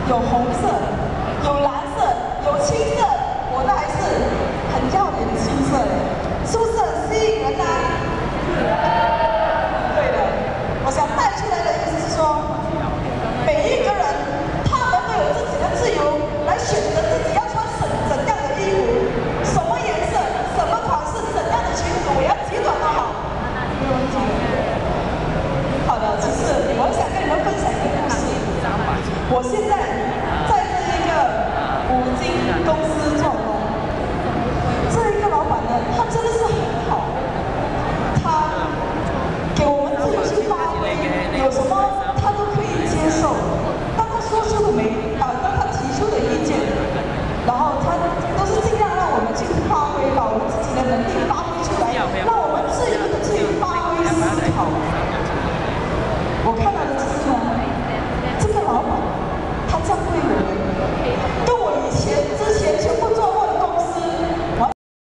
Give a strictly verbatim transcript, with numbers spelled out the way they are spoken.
有红色，有蓝色，有青色，我那还是很耀眼的青色耶，是不是很吸引人呢、啊？对的，我想带出来的意思是说，每一个人他们都有自己的自由来选择自己要穿怎怎样的衣服，什么颜色，什么款式，怎样的裙子，我要几短都好，没有问题。好的，其实我想跟你们分享一个故事，我现在。